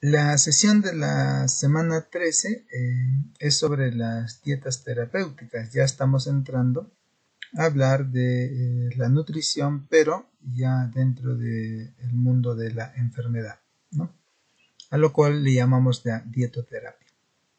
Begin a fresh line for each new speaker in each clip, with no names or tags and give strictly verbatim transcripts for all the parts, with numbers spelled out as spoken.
La sesión de la semana trece eh, es sobre las dietas terapéuticas. Ya estamos entrando a hablar de eh, la nutrición, pero ya dentro del mundo de la enfermedad, ¿no? A lo cual le llamamos la dietoterapia.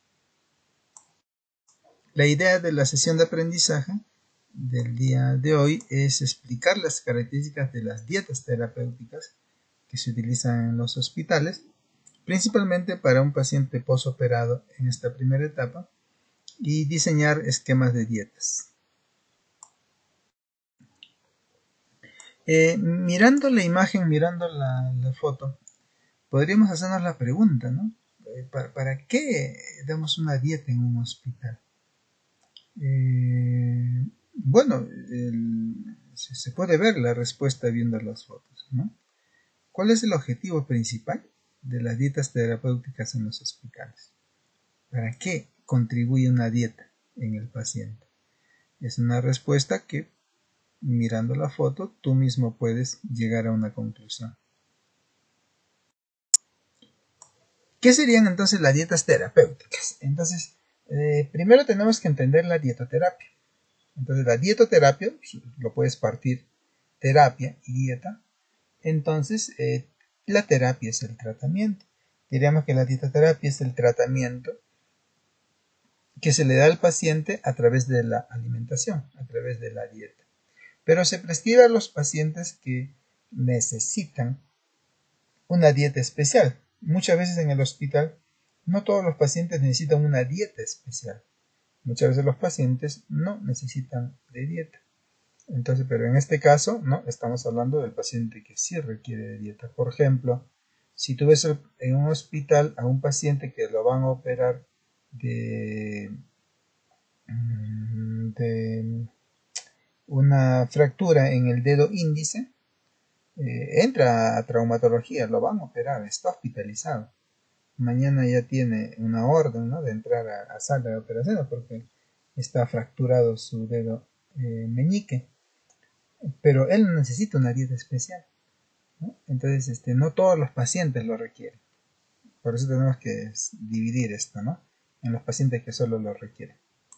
La idea de la sesión de aprendizaje del día de hoy es explicar las características de las dietas terapéuticas que se utilizan en los hospitales, principalmente para un paciente posoperado en esta primera etapa, y diseñar esquemas de dietas. Eh, mirando la imagen, mirando la, la foto, podríamos hacernos la pregunta, ¿no? ¿Para, ¿Para qué damos una dieta en un hospital? Eh, bueno, el, se, se puede ver la respuesta viendo las fotos, ¿no? ¿Cuál es el objetivo principal de las dietas terapéuticas en los hospitales? ¿Para qué contribuye una dieta en el paciente? Es una respuesta que, mirando la foto, tú mismo puedes llegar a una conclusión. ¿Qué serían entonces las dietas terapéuticas? Entonces, eh, primero tenemos que entender la dietoterapia. Entonces, la dietoterapia, lo puedes partir terapia y dieta. Entonces, eh, la terapia es el tratamiento. Diríamos que la dietoterapia es el tratamiento que se le da al paciente a través de la alimentación, a través de la dieta. Pero se prescribe a los pacientes que necesitan una dieta especial. Muchas veces en el hospital, no todos los pacientes necesitan una dieta especial. Muchas veces los pacientes no necesitan de dieta. Entonces, pero en este caso, no, estamos hablando del paciente que sí requiere de dieta. Por ejemplo, si tú ves en un hospital a un paciente que lo van a operar de, de una fractura en el dedo índice, eh, entra a traumatología, lo van a operar, está hospitalizado. Mañana ya tiene una orden, ¿no?, de entrar a, a sala de operaciones porque está fracturado su dedo eh, meñique. Pero él necesita una dieta especial, ¿no? Entonces, este, no todos los pacientes lo requieren. Por eso tenemos que dividir esto, ¿no?, en los pacientes que solo lo requieren.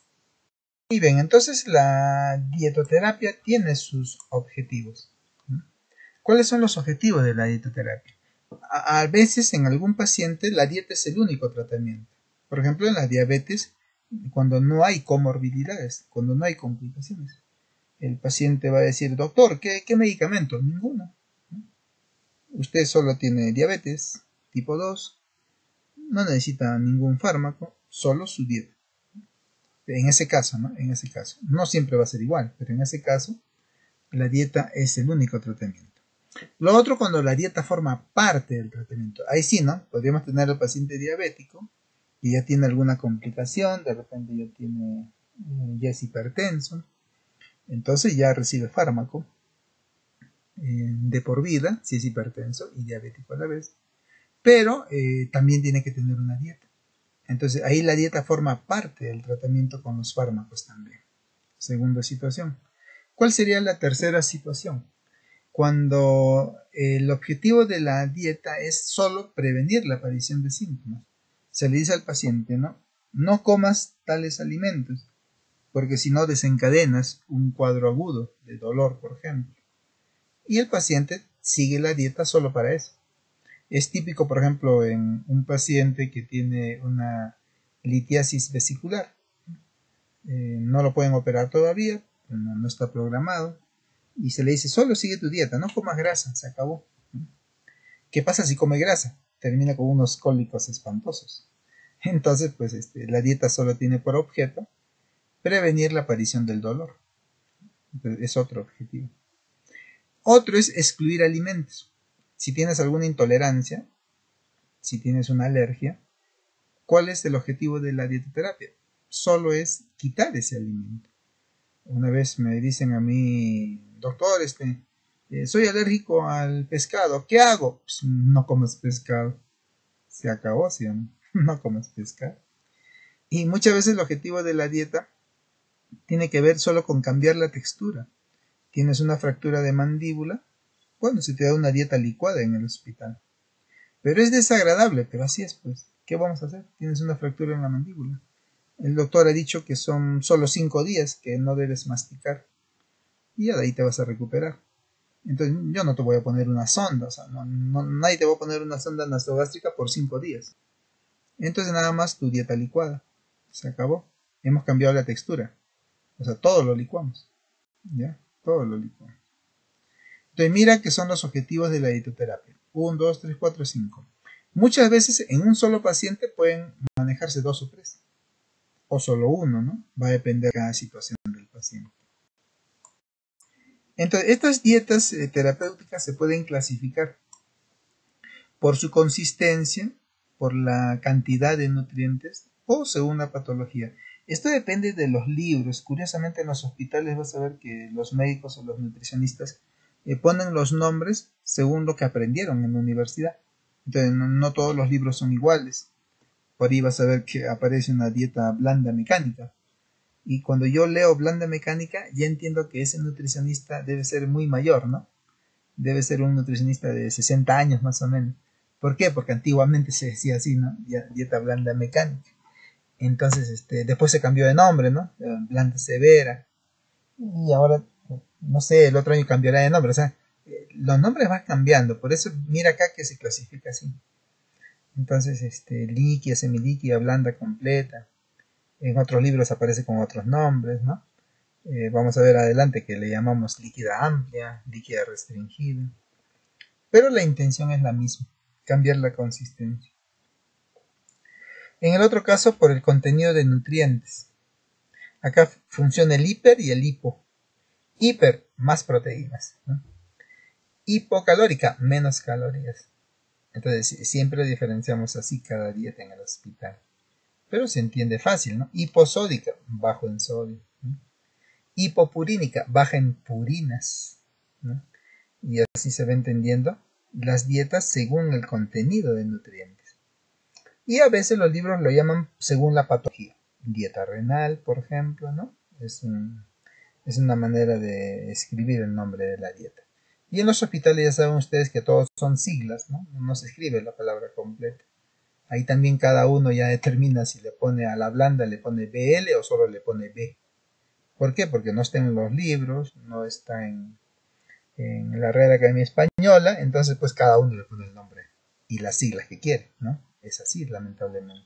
Y bien, entonces la dietoterapia tiene sus objetivos. ¿Cuáles son los objetivos de la dietoterapia? A, a veces en algún paciente la dieta es el único tratamiento. Por ejemplo, en la diabetes, cuando no hay comorbilidades, cuando no hay complicaciones, el paciente va a decir: doctor, ¿qué, qué medicamento? Ninguno. Usted solo tiene diabetes tipo dos, no necesita ningún fármaco, solo su dieta. En ese caso, ¿no? En ese caso. No siempre va a ser igual, pero en ese caso, la dieta es el único tratamiento. Lo otro, cuando la dieta forma parte del tratamiento. Ahí sí, ¿no? Podríamos tener al paciente diabético que ya tiene alguna complicación, de repente ya tiene, ya es hipertenso, entonces ya recibe fármaco eh, de por vida, si es hipertenso y diabético a la vez, pero eh, también tiene que tener una dieta. Entonces ahí la dieta forma parte del tratamiento con los fármacos también. Segunda situación. ¿Cuál sería la tercera situación? Cuando el objetivo de la dieta es solo prevenir la aparición de síntomas. Se le dice al paciente, ¿no?, no comas tales alimentos, porque si no desencadenas un cuadro agudo de dolor, por ejemplo. Y el paciente sigue la dieta solo para eso. Es típico, por ejemplo, en un paciente que tiene una litiasis vesicular. Eh, no lo pueden operar todavía, no, no está programado. Y se le dice: solo sigue tu dieta, no comas grasa, se acabó. ¿Qué pasa si come grasa? Termina con unos cólicos espantosos. Entonces, pues este, la dieta solo tiene por objeto prevenir la aparición del dolor. Entonces, es otro objetivo. Otro es excluir alimentos. Si tienes alguna intolerancia, si tienes una alergia, ¿cuál es el objetivo de la dietoterapia? Solo es quitar ese alimento. Una vez me dicen a mí: doctor, este, eh, soy alérgico al pescado, ¿qué hago? Pues no comas pescado. Se acabó, ¿sí o no? No comas pescado. Y muchas veces el objetivo de la dieta tiene que ver solo con cambiar la textura. Tienes una fractura de mandíbula, bueno, se te da una dieta licuada en el hospital. Pero es desagradable, pero así es, pues. ¿Qué vamos a hacer? Tienes una fractura en la mandíbula. El doctor ha dicho que son solo cinco días que no debes masticar. Y ya de ahí te vas a recuperar. Entonces yo no te voy a poner una sonda, o sea, no, no, nadie te va a poner una sonda nasogástrica por cinco días. Entonces nada más tu dieta licuada. Se acabó. Hemos cambiado la textura. O sea, todo lo licuamos. ¿Ya? Todo lo licuamos. Entonces mira que son los objetivos de la dietoterapia. uno, dos, tres, cuatro, cinco. Muchas veces en un solo paciente pueden manejarse dos o tres. O solo uno, ¿no? Va a depender de cada situación del paciente. Entonces, estas dietas eh, terapéuticas se pueden clasificar por su consistencia, por la cantidad de nutrientes o según la patología. Esto depende de los libros. Curiosamente en los hospitales vas a ver que los médicos o los nutricionistas eh, ponen los nombres según lo que aprendieron en la universidad. Entonces no, no todos los libros son iguales. Por ahí vas a ver que aparece una dieta blanda mecánica. Y cuando yo leo blanda mecánica, ya entiendo que ese nutricionista debe ser muy mayor, ¿no? Debe ser un nutricionista de sesenta años más o menos. ¿Por qué? Porque antiguamente se decía así, ¿no? Dieta blanda mecánica. Entonces, este, después se cambió de nombre, ¿no? Blanda severa. Y ahora, no sé, el otro año cambiará de nombre. O sea, los nombres van cambiando. Por eso, mira acá que se clasifica así. Entonces, este, líquida, semilíquida, blanda, completa. En otros libros aparece con otros nombres, ¿no? Eh, vamos a ver adelante que le llamamos líquida amplia, líquida restringida. Pero la intención es la misma, cambiar la consistencia. En el otro caso, por el contenido de nutrientes. Acá funciona el hiper y el hipo. Hiper, más proteínas, ¿no? Hipocalórica, menos calorías. Entonces, siempre diferenciamos así cada dieta en el hospital. Pero se entiende fácil, ¿no? Hiposódica, bajo en sodio, ¿no? Hipopurínica, baja en purinas, ¿no? Y así se va entendiendo las dietas según el contenido de nutrientes. Y a veces los libros lo llaman según la patología. Dieta renal, por ejemplo, ¿no? Es, un, es una manera de escribir el nombre de la dieta. Y en los hospitales ya saben ustedes que todos son siglas, ¿no? No se escribe la palabra completa. Ahí también cada uno ya determina si le pone a la blanda, le pone B L o solo le pone B. ¿Por qué? Porque no está en los libros, no está en, en la Real Academia Española, entonces pues cada uno le pone el nombre y las siglas que quiere, ¿no? Es así, lamentablemente.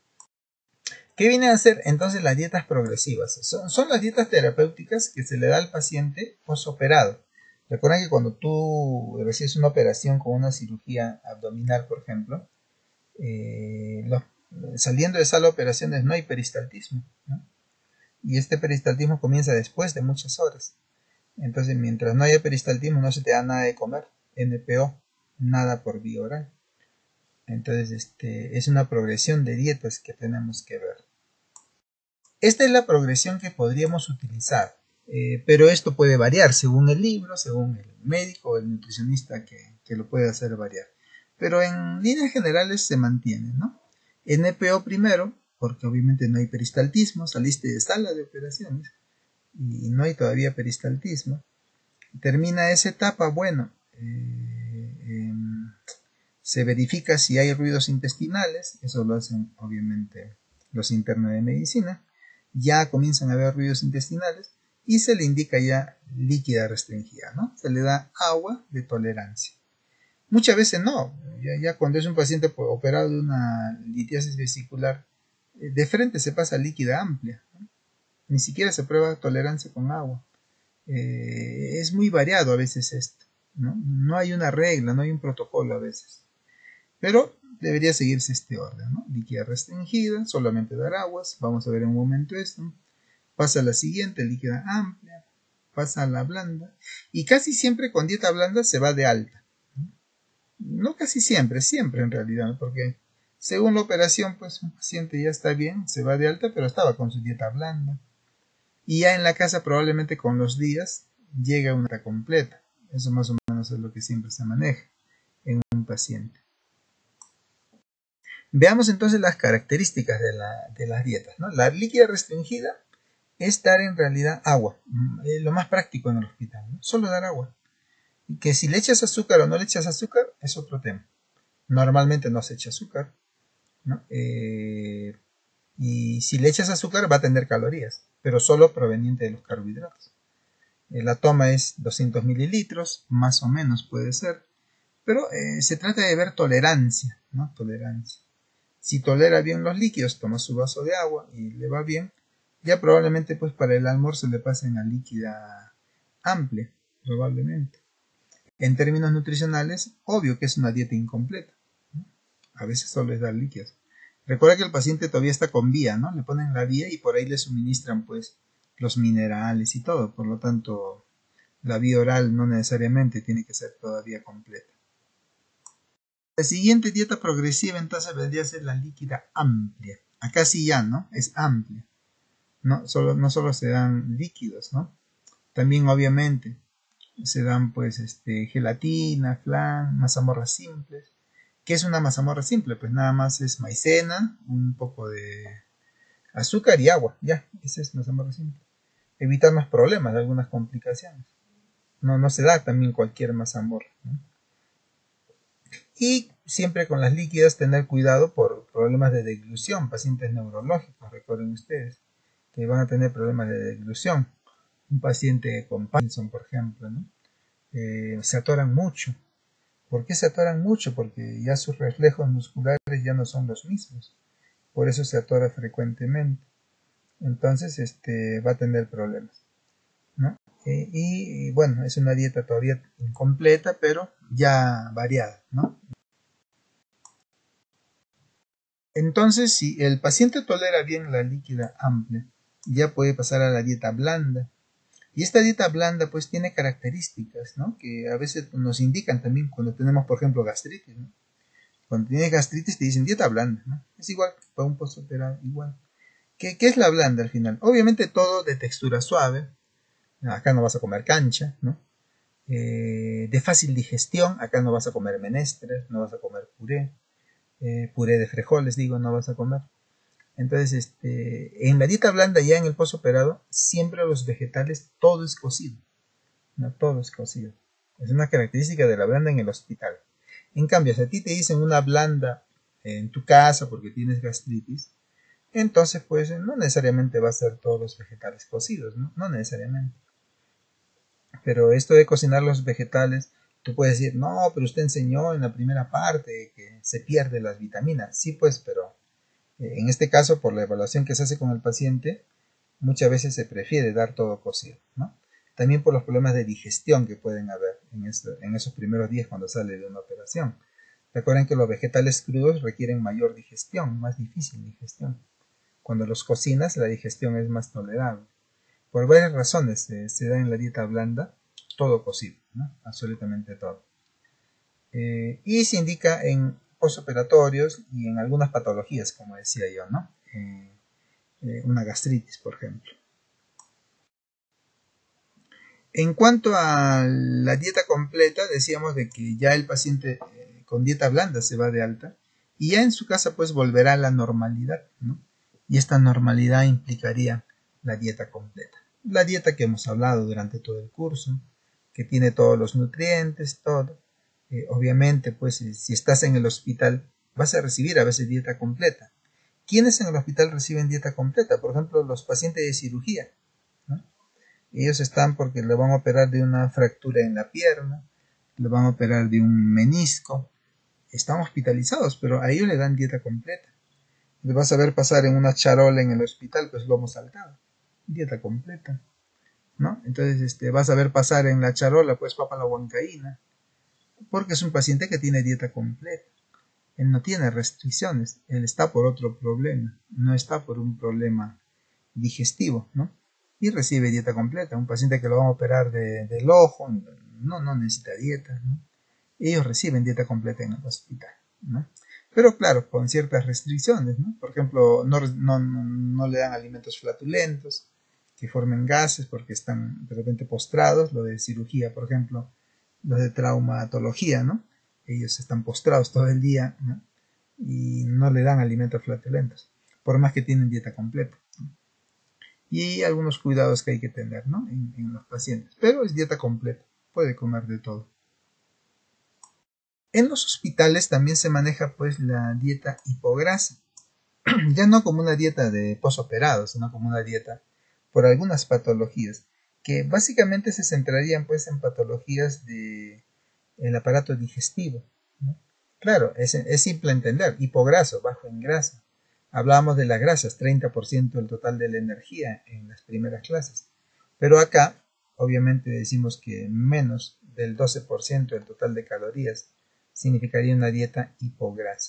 ¿Qué vienen a hacer entonces las dietas progresivas? Son, son las dietas terapéuticas que se le da al paciente posoperado. Recuerden que cuando tú recibes una operación con una cirugía abdominal, por ejemplo, eh, lo, saliendo de sala de operaciones no hay peristaltismo, ¿no? Y este peristaltismo comienza después de muchas horas. Entonces, mientras no haya peristaltismo, no se te da nada de comer. N P O, nada por vía oral. Entonces, este, es una progresión de dietas que tenemos que ver. Esta es la progresión que podríamos utilizar, eh, pero esto puede variar según el libro, según el médico o el nutricionista que, que lo puede hacer variar. Pero en líneas generales se mantiene, ¿no? N P O primero, porque obviamente no hay peristaltismo, saliste de sala de operaciones y no hay todavía peristaltismo. Termina esa etapa, bueno, eh, eh, se verifica si hay ruidos intestinales, eso lo hacen obviamente los internos de medicina, ya comienzan a haber ruidos intestinales y se le indica ya líquida restringida, ¿no? Se le da agua de tolerancia. Muchas veces no, ya, ya cuando es un paciente operado de una litiasis vesicular, de frente se pasa líquida amplia, ¿no? Ni siquiera se prueba tolerancia con agua. Eh, es muy variado a veces esto, ¿no? No hay una regla, no hay un protocolo a veces. Pero debería seguirse este orden, ¿no? Líquida restringida, solamente dar aguas, vamos a ver en un momento esto. Pasa a la siguiente, líquida amplia, pasa a la blanda, y casi siempre con dieta blanda se va de alta. No casi siempre, siempre en realidad, ¿no? Porque según la operación, pues un paciente ya está bien, se va de alta, pero estaba con su dieta blanda. Y ya en la casa probablemente con los días llega a una dieta completa. Eso más o menos es lo que siempre se maneja en un paciente. Veamos entonces las características de, la, de las dietas, ¿no? La líquida restringida es dar en realidad agua, es lo más práctico en el hospital, ¿no? Solo dar agua. Que si le echas azúcar o no le echas azúcar es otro tema. Normalmente no se echa azúcar, ¿no? Eh, y si le echas azúcar va a tener calorías, pero solo proveniente de los carbohidratos. Eh, la toma es doscientos mililitros, más o menos puede ser, pero eh, se trata de ver tolerancia, ¿no? Tolerancia. Si tolera bien los líquidos, toma su vaso de agua y le va bien, ya probablemente pues para el almuerzo le pasen a líquida amplia, probablemente. En términos nutricionales, obvio que es una dieta incompleta, ¿no? A veces solo es dar líquidos. Recuerda que el paciente todavía está con vía, ¿no? Le ponen la vía y por ahí le suministran pues los minerales y todo, por lo tanto la vía oral no necesariamente tiene que ser todavía completa. La siguiente dieta progresiva entonces vendría a ser la líquida amplia. Acá sí ya, ¿no? Es amplia. No solo, no solo se dan líquidos, ¿no? También obviamente se dan pues este, gelatina, flan, mazamorras simples. ¿Qué es una mazamorra simple? Pues nada más es maicena, un poco de azúcar y agua. Ya, esa es mazamorra simple. Evitarnos problemas, algunas complicaciones. No, no se da también cualquier mazamorra, ¿no? Y siempre con las líquidas tener cuidado por problemas de deglución, pacientes neurológicos, recuerden ustedes, que van a tener problemas de deglución. Un paciente con Parkinson, por ejemplo, ¿no? Eh, se atoran mucho. ¿Por qué se atoran mucho? Porque ya sus reflejos musculares ya no son los mismos. Por eso se atora frecuentemente. Entonces este, va a tener problemas, ¿no? Eh, y, y bueno, es una dieta todavía incompleta, pero ya variada, ¿no? Entonces, si el paciente tolera bien la líquida amplia, ya puede pasar a la dieta blanda. Y esta dieta blanda pues tiene características, ¿no? Que a veces nos indican también cuando tenemos, por ejemplo, gastritis, ¿no? Cuando tienes gastritis te dicen dieta blanda, ¿no? Es igual, para un postoperado igual. ¿Qué, ¿Qué es la blanda al final? Obviamente todo de textura suave. Acá no vas a comer cancha, ¿no? Eh, de fácil digestión, acá no vas a comer menestras, no vas a comer puré, eh, puré de frijoles, digo, no vas a comer. Entonces, este, en la dieta blanda ya en el postoperado, siempre los vegetales, todo es cocido, no todo es cocido. Es una característica de la blanda en el hospital. En cambio, si a ti te dicen una blanda en tu casa porque tienes gastritis, entonces pues no necesariamente va a ser todos los vegetales cocidos, ¿no? No necesariamente. Pero esto de cocinar los vegetales, tú puedes decir, no, pero usted enseñó en la primera parte que se pierden las vitaminas. Sí, pues, pero eh, en este caso, por la evaluación que se hace con el paciente, muchas veces se prefiere dar todo cocido, ¿no? También por los problemas de digestión que pueden haber en, esto, en esos primeros días cuando sale de una operación. Recuerden que los vegetales crudos requieren mayor digestión, más difícil digestión. Cuando los cocinas, la digestión es más tolerable. Por varias razones eh, se da en la dieta blanda todo cocido, ¿no? Absolutamente todo. Eh, y se indica en postoperatorios y en algunas patologías, como decía yo, ¿no? Eh, eh, una gastritis, por ejemplo. En cuanto a la dieta completa, decíamos de que ya el paciente eh, con dieta blanda se va de alta y ya en su casa pues volverá a la normalidad, ¿no? Y esta normalidad implicaría la dieta completa. La dieta que hemos hablado durante todo el curso, que tiene todos los nutrientes, todo. Eh, obviamente, pues si estás en el hospital, vas a recibir a veces dieta completa. ¿Quiénes en el hospital reciben dieta completa? Por ejemplo, los pacientes de cirugía, ¿no? Ellos están porque le van a operar de una fractura en la pierna, le van a operar de un menisco. Están hospitalizados, pero a ellos le dan dieta completa. Le vas a ver pasar en una charola en el hospital, pues lomo saltado. Dieta completa, ¿no? Entonces este, vas a ver pasar en la charola, pues papa la huancaína, porque es un paciente que tiene dieta completa. Él no tiene restricciones, él está por otro problema, no está por un problema digestivo, ¿no? Y recibe dieta completa. Un paciente que lo van a operar de, del ojo, no, no necesita dieta, ¿no? Ellos reciben dieta completa en el hospital, ¿no? Pero claro, con ciertas restricciones, ¿no? Por ejemplo, no, no, no le dan alimentos flatulentos que formen gases porque están de repente postrados, lo de cirugía, por ejemplo, los de traumatología, ¿no? Ellos están postrados todo el día, ¿no? Y no le dan alimentos flatulentos, por más que tienen dieta completa, ¿no? Y algunos cuidados que hay que tener, ¿no? En, en los pacientes, pero es dieta completa, puede comer de todo. En los hospitales también se maneja pues la dieta hipograsa, ya no como una dieta de posoperado, sino como una dieta por algunas patologías, que básicamente se centrarían pues en patologías del aparato digestivo, ¿no? Claro, es, es simple entender, hipograso, bajo en grasa. Hablábamos de las grasas, treinta por ciento del total de la energía en las primeras clases. Pero acá, obviamente decimos que menos del doce por ciento del total de calorías significaría una dieta hipograsa.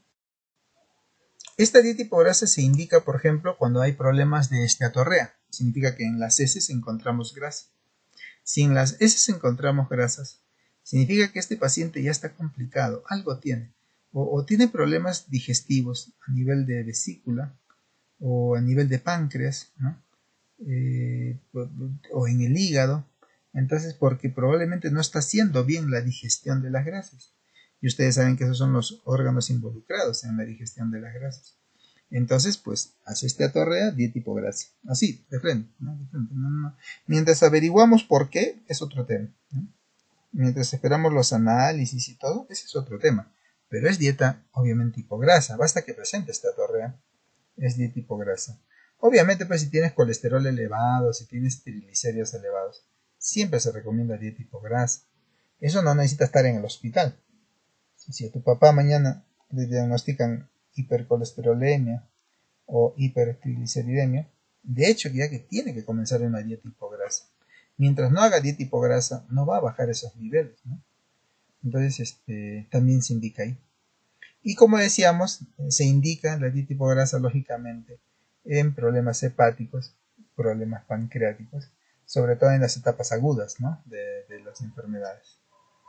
Esta dieta hipograsa se indica, por ejemplo, cuando hay problemas de esteatorrea. Significa que en las heces encontramos grasa. Si en las heces encontramos grasas, significa que este paciente ya está complicado, algo tiene. O, o tiene problemas digestivos a nivel de vesícula o a nivel de páncreas, ¿no? eh, o, o en el hígado. Entonces, porque probablemente no está haciendo bien la digestión de las grasas. Y ustedes saben que esos son los órganos involucrados en la digestión de las grasas. Entonces, pues, hace esteatorrea, dieta hipograsa. Así, de frente, ¿no? De frente, no, no. Mientras averiguamos por qué, es otro tema, ¿no? Mientras esperamos los análisis y todo, ese es otro tema. Pero es dieta, obviamente, hipograsa. Basta que presente esteatorrea, es dieta hipograsa. Obviamente, pues, si tienes colesterol elevado, si tienes triglicéridos elevados, siempre se recomienda dieta hipograsa. Eso no necesita estar en el hospital. Si a tu papá mañana le diagnostican hipercolesterolemia o hipertrigliceridemia, de hecho ya que tiene que comenzar una dieta hipograsa. Mientras no haga dieta hipograsa, no va a bajar esos niveles, ¿no? Entonces, este, también se indica ahí. Y como decíamos, se indica la dieta hipograsa lógicamente en problemas hepáticos, problemas pancreáticos, sobre todo en las etapas agudas, ¿no? de, de las enfermedades.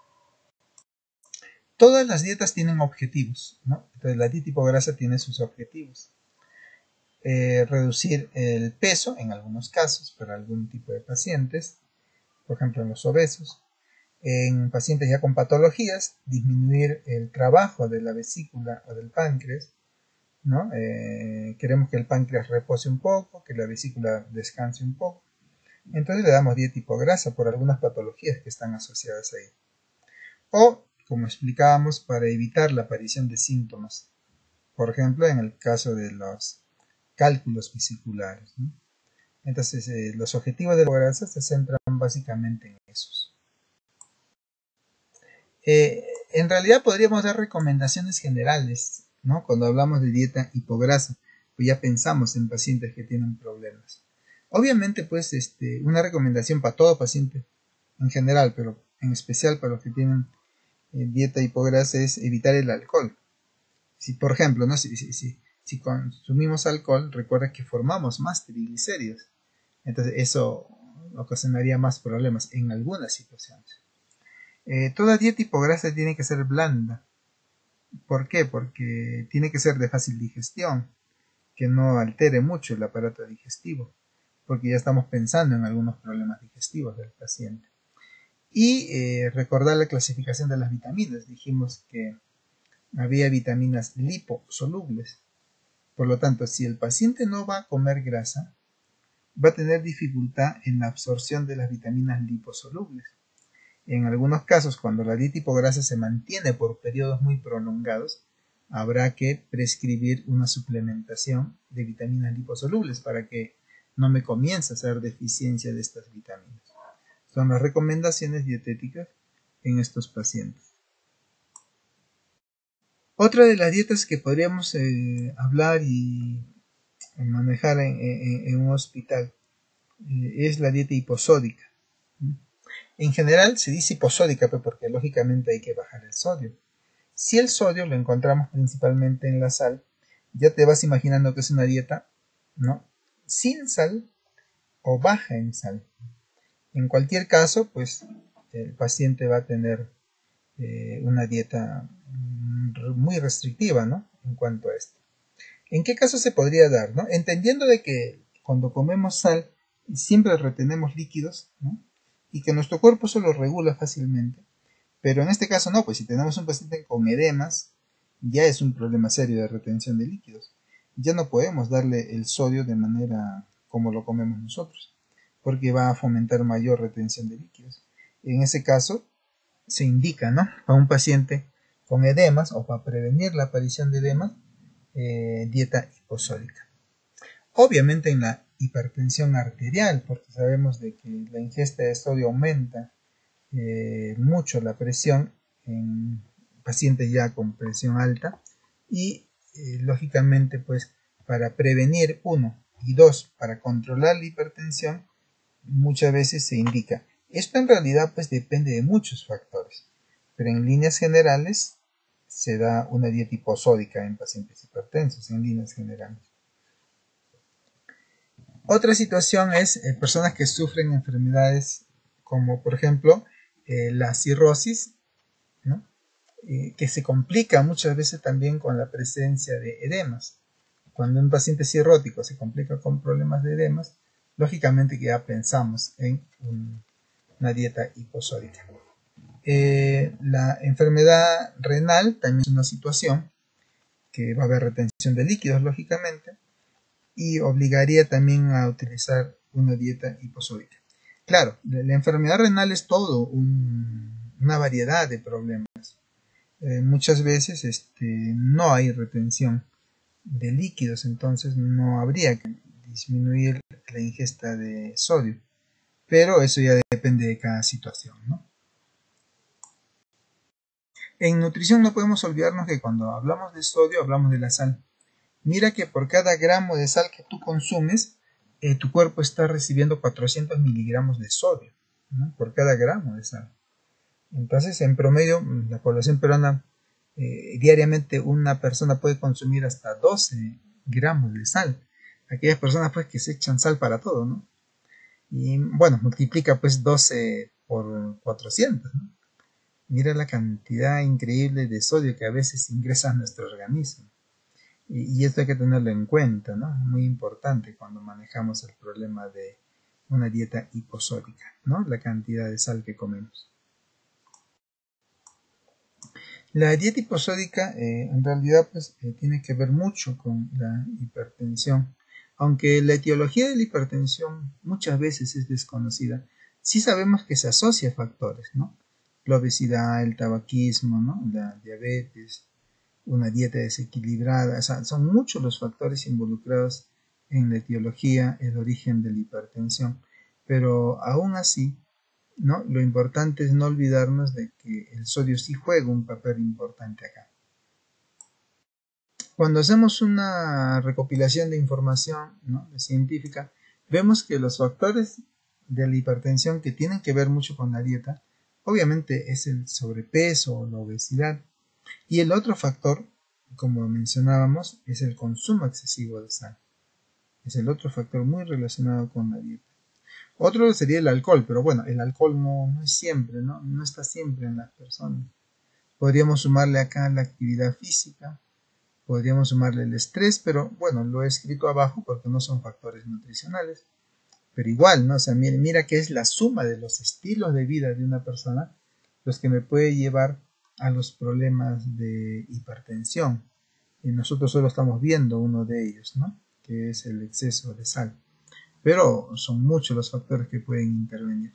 Todas las dietas tienen objetivos, ¿no? Entonces la dieta hipograsa tiene sus objetivos. Eh, reducir el peso en algunos casos para algún tipo de pacientes, por ejemplo en los obesos. En pacientes ya con patologías, disminuir el trabajo de la vesícula o del páncreas, ¿no? Eh, queremos que el páncreas repose un poco, que la vesícula descanse un poco. Entonces le damos dieta hipograsa por algunas patologías que están asociadas ahí. O, como explicábamos, para evitar la aparición de síntomas. Por ejemplo, en el caso de los cálculos vesiculares, ¿no? Entonces, eh, los objetivos de la hipograsa se centran básicamente en esos. Eh, en realidad podríamos dar recomendaciones generales, ¿no? Cuando hablamos de dieta hipograsa, pues ya pensamos en pacientes que tienen problemas. Obviamente, pues, este, una recomendación para todo paciente en general, pero en especial para los que tienen eh, dieta hipograsa es evitar el alcohol. Si, por ejemplo, ¿no? si, si, si, si consumimos alcohol, recuerda que formamos más triglicéridos. Entonces, eso ocasionaría más problemas en algunas situaciones. Eh, toda dieta hipograsa tiene que ser blanda. ¿Por qué? Porque tiene que ser de fácil digestión, que no altere mucho el aparato digestivo, porque ya estamos pensando en algunos problemas digestivos del paciente. Y eh, recordar la clasificación de las vitaminas. Dijimos que había vitaminas liposolubles. Por lo tanto, si el paciente no va a comer grasa, va a tener dificultad en la absorción de las vitaminas liposolubles. En algunos casos, cuando la dieta hipograsa se mantiene por periodos muy prolongados, habrá que prescribir una suplementación de vitaminas liposolubles para que no me comience a hacer deficiencia de estas vitaminas. Son las recomendaciones dietéticas en estos pacientes. Otra de las dietas que podríamos eh, hablar y manejar en, en, en un hospital eh, es la dieta hiposódica. En general se dice hiposódica porque lógicamente hay que bajar el sodio. Si el sodio lo encontramos principalmente en la sal, ya te vas imaginando que es una dieta, ¿no?, sin sal o baja en sal. En cualquier caso, pues el paciente va a tener eh, una dieta muy restrictiva, ¿no?, en cuanto a esto. ¿En qué caso se podría dar, ¿no? Entendiendo de que cuando comemos sal siempre retenemos líquidos, ¿no?, y que nuestro cuerpo eso lo regula fácilmente. Pero en este caso no, pues si tenemos un paciente con edemas, ya es un problema serio de retención de líquidos. Ya no podemos darle el sodio de manera como lo comemos nosotros, porque va a fomentar mayor retención de líquidos. En ese caso, se indica, ¿no?, a un paciente con edemas o para prevenir la aparición de edemas, eh, dieta hiposódica. Obviamente en la hipertensión arterial, porque sabemos de que la ingesta de sodio aumenta eh, mucho la presión en pacientes ya con presión alta y eh, lógicamente pues para prevenir uno y dos para controlar la hipertensión muchas veces se indica. Esto en realidad pues depende de muchos factores, pero en líneas generales se da una dieta hiposódica en pacientes hipertensos, en líneas generales. Otra situación es eh, personas que sufren enfermedades como por ejemplo eh, la cirrosis, ¿no? eh, que se complica muchas veces también con la presencia de edemas. Cuando un paciente cirrótico se complica con problemas de edemas, lógicamente que ya pensamos en un, una dieta hiposódica. Eh, la enfermedad renal también es una situación que va a haber retención de líquidos, lógicamente, y obligaría también a utilizar una dieta hiposódica. Claro, la enfermedad renal es todo un, una variedad de problemas. Eh, muchas veces este, no hay retención de líquidos, entonces no habría que disminuir la ingesta de sodio, pero eso ya depende de cada situación, ¿no? En nutrición no podemos olvidarnos que cuando hablamos de sodio hablamos de la sal. Mira que por cada gramo de sal que tú consumes, eh, tu cuerpo está recibiendo cuatrocientos miligramos de sodio, ¿no? Por cada gramo de sal. Entonces, en promedio, la población peruana, eh, diariamente una persona puede consumir hasta doce gramos de sal. Aquellas personas pues que se echan sal para todo, ¿no? Y bueno, multiplica pues doce por cuatrocientos, ¿no? Mira la cantidad increíble de sodio que a veces ingresa a nuestro organismo. Y, y esto hay que tenerlo en cuenta, ¿no? Muy importante cuando manejamos el problema de una dieta hiposódica, ¿no? La cantidad de sal que comemos. La dieta hiposódica eh, en realidad pues, eh, tiene que ver mucho con la hipertensión. Aunque la etiología de la hipertensión muchas veces es desconocida, sí sabemos que se asocia a factores, ¿no? La obesidad, el tabaquismo, ¿no? La diabetes, una dieta desequilibrada, o sea, son muchos los factores involucrados en la etiología, el origen de la hipertensión. Pero aún así, ¿no? Lo importante es no olvidarnos de que el sodio sí juega un papel importante acá. Cuando hacemos una recopilación de información, ¿no? científica, vemos que los factores de la hipertensión que tienen que ver mucho con la dieta, obviamente es el sobrepeso o la obesidad. Y el otro factor, como mencionábamos, es el consumo excesivo de sal. Es el otro factor muy relacionado con la dieta. Otro sería el alcohol, pero bueno, el alcohol no, no es siempre, ¿no? No está siempre en las personas. Podríamos sumarle acá la actividad física, podríamos sumarle el estrés, pero bueno, lo he escrito abajo porque no son factores nutricionales. Pero igual, ¿no? O sea, mira, mira que es la suma de los estilos de vida de una persona los que me puede llevar a los problemas de hipertensión. Y nosotros solo estamos viendo uno de ellos, ¿no? Que es el exceso de sal. Pero son muchos los factores que pueden intervenir.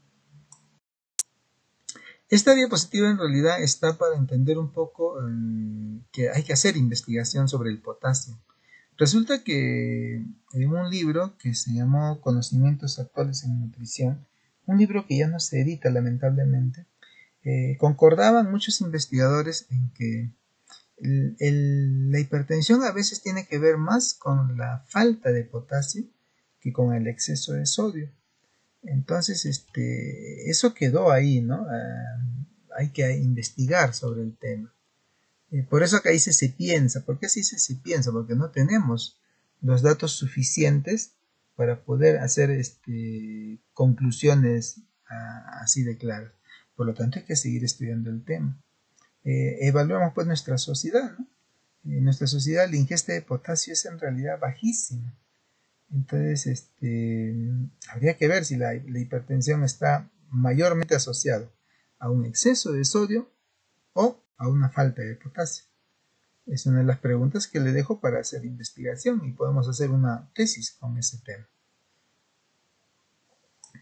Esta diapositiva en realidad está para entender un poco eh, que hay que hacer investigación sobre el potasio. Resulta que en un libro que se llamó Conocimientos Actuales en Nutrición, un libro que ya no se edita lamentablemente, eh, concordaban muchos investigadores en que el, el, la hipertensión a veces tiene que ver más con la falta de potasio que con el exceso de sodio. Entonces, este, eso quedó ahí, ¿no? Uh, hay que investigar sobre el tema. Eh, por eso acá dice se piensa. ¿Por qué se dice se piensa? Porque no tenemos los datos suficientes para poder hacer este, conclusiones uh, así de claras. Por lo tanto, hay que seguir estudiando el tema. Eh, evaluamos pues nuestra sociedad, ¿no? En nuestra sociedad la ingesta de potasio es en realidad bajísima. Entonces, este, habría que ver si la, la hipertensión está mayormente asociada a un exceso de sodio o a una falta de potasio. Es una de las preguntas que le dejo para hacer investigación y podemos hacer una tesis con ese tema.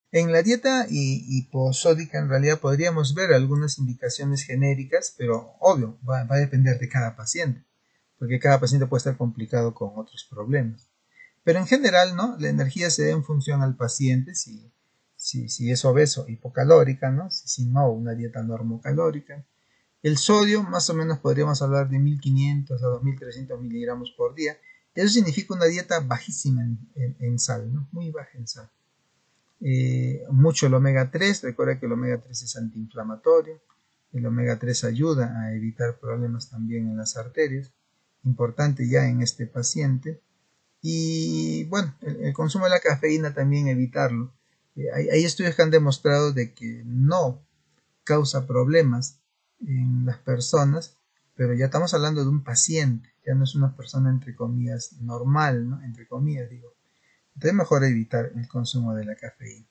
En la dieta hiposódica en realidad podríamos ver algunas indicaciones genéricas, pero obvio, va, va a depender de cada paciente, porque cada paciente puede estar complicado con otros problemas. Pero en general, ¿no? La energía se da en función al paciente, si, si, si es obeso, hipocalórica, ¿no? Si, si no, una dieta normocalórica. El sodio, más o menos podríamos hablar de mil quinientos a dos mil trescientos miligramos por día. Eso significa una dieta bajísima en, en, en sal, ¿no? Muy baja en sal. Eh, mucho el omega tres, recuerda que el omega tres es antiinflamatorio. El omega tres ayuda a evitar problemas también en las arterias. Importante ya en este paciente. Y bueno, el, el consumo de la cafeína también evitarlo. Eh, hay, hay estudios que han demostrado de que no causa problemas en las personas, pero ya estamos hablando de un paciente, ya no es una persona entre comillas normal, ¿no? Entre comillas digo. Entonces es mejor evitar el consumo de la cafeína.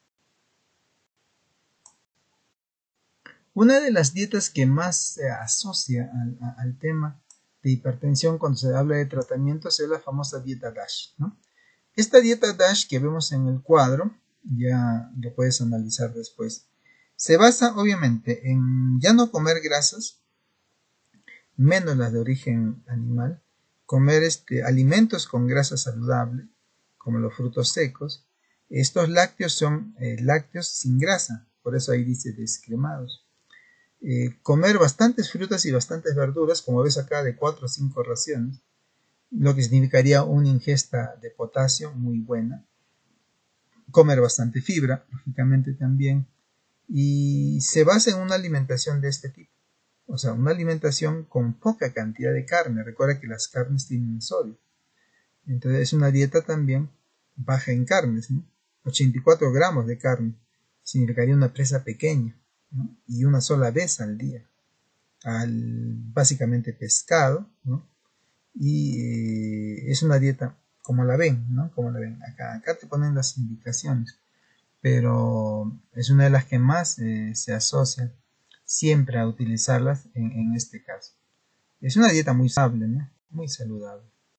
Una de las dietas que más se asocia al, al tema de hipertensión cuando se habla de tratamientos es la famosa dieta DASH, ¿no? Esta dieta DASH que vemos en el cuadro, ya lo puedes analizar después, se basa obviamente en ya no comer grasas, menos las de origen animal, comer este, alimentos con grasa saludable, como los frutos secos. Estos lácteos son eh, lácteos sin grasa, por eso ahí dice descremados. Eh, comer bastantes frutas y bastantes verduras, como ves acá, de cuatro o cinco raciones, lo que significaría una ingesta de potasio muy buena. Comer bastante fibra, lógicamente también, y se basa en una alimentación de este tipo. O sea, una alimentación con poca cantidad de carne. Recuerda que las carnes tienen sodio. Entonces es una dieta también baja en carnes, ¿no? ochenta y cuatro gramos de carne significaría una presa pequeña, ¿no? Y una sola vez al día. Al, básicamente pescado, ¿no? Y eh, es una dieta como la ven, ¿no? Como la ven. Acá, acá te ponen las indicaciones, pero es una de las que más eh, se asocian siempre a utilizarlas en, en este caso. Es una dieta muy saludable, ¿no? Muy saludable.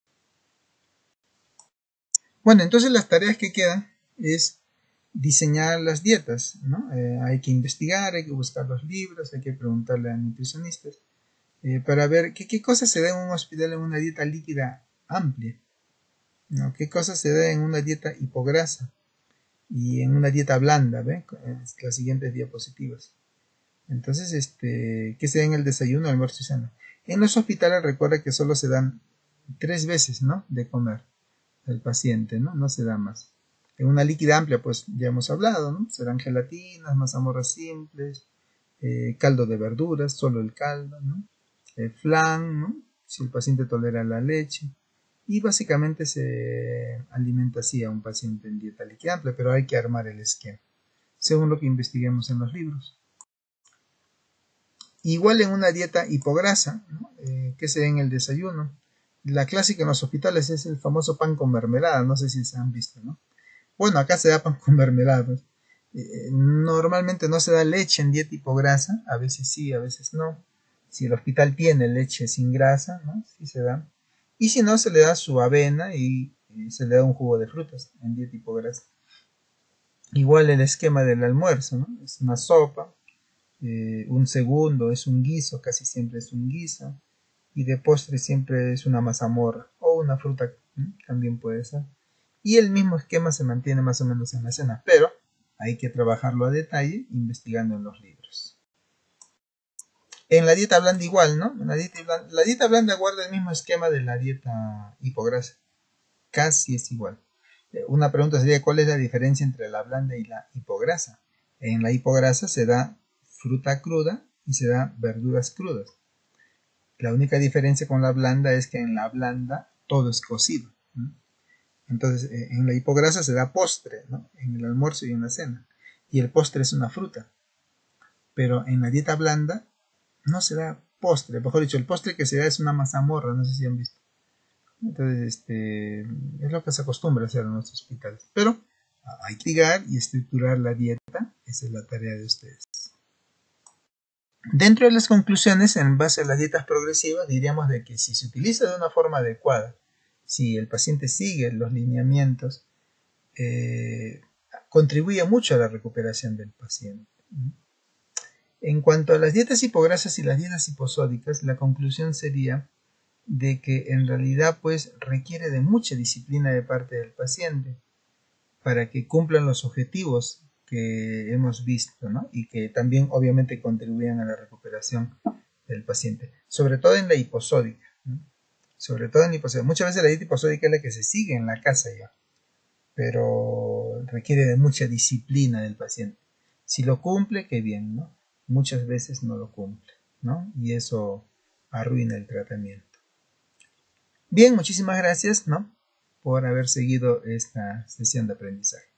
Bueno, entonces las tareas que quedan es diseñar las dietas, ¿no? Eh, hay que investigar, hay que buscar los libros, hay que preguntarle a nutricionistas eh, para ver qué, qué cosas se da en un hospital en una dieta líquida amplia, ¿no? Qué cosas se da en una dieta hipograsa y en una dieta blanda, ¿ve? En las siguientes diapositivas. Entonces, este, ¿qué se da en el desayuno, almuerzo y cena? En los hospitales recuerda que solo se dan tres veces, ¿no? De comer al paciente, ¿no? No se da más. En una líquida amplia, pues ya hemos hablado, ¿no? Serán gelatinas, mazamorras simples, eh, caldo de verduras, solo el caldo, ¿no? El flan, ¿no? Si el paciente tolera la leche. Y básicamente se alimenta así a un paciente en dieta líquida amplia, pero hay que armar el esquema, según lo que investiguemos en los libros. Igual en una dieta hipograsa, ¿no? eh, que se da en el desayuno. La clásica en los hospitales es el famoso pan con mermelada, no sé si se han visto, ¿no? Bueno, acá se da pan con mermelada. Pues. Eh, normalmente no se da leche en dieta hipograsa, a veces sí, a veces no. Si el hospital tiene leche sin grasa, ¿no? Sí se da. Y si no, se le da su avena y, y se le da un jugo de frutas en dieta hipograsa. Igual el esquema del almuerzo, ¿no? Es una sopa, eh, un segundo es un guiso, casi siempre es un guiso, y de postre siempre es una mazamorra o una fruta, ¿eh? También puede ser. Y el mismo esquema se mantiene más o menos en la cena, pero hay que trabajarlo a detalle investigando en los libros. En la dieta blanda igual, ¿no? La dieta blanda, la dieta blanda guarda el mismo esquema de la dieta hipograsa, casi es igual. Una pregunta sería, ¿cuál es la diferencia entre la blanda y la hipograsa? En la hipograsa se da fruta cruda y se da verduras crudas. La única diferencia con la blanda es que en la blanda todo es cocido, ¿no? Entonces en la hipograsa se da postre, ¿no? En el almuerzo y en la cena, y el postre es una fruta, pero en la dieta blanda no se da postre, mejor dicho, el postre que se da es una mazamorra, no sé si han visto. Entonces este es lo que se acostumbra a hacer en los hospitales, pero hay que ligar y estructurar la dieta, esa es la tarea de ustedes. Dentro de las conclusiones, en base a las dietas progresivas, diríamos de que si se utiliza de una forma adecuada, si el paciente sigue los lineamientos, eh, contribuye mucho a la recuperación del paciente. En cuanto a las dietas hipograsas y las dietas hiposódicas, la conclusión sería de que en realidad pues requiere de mucha disciplina de parte del paciente para que cumplan los objetivos que hemos visto, ¿no? Y que también obviamente contribuyan a la recuperación del paciente, sobre todo en la hiposódica, ¿no? Sobre todo en la hiposódica. Muchas veces la dieta hiposódica es la que se sigue en la casa ya, pero requiere de mucha disciplina del paciente. Si lo cumple, qué bien, ¿no? Muchas veces no lo cumple, ¿no? Y eso arruina el tratamiento. Bien, muchísimas gracias, ¿no? Por haber seguido esta sesión de aprendizaje.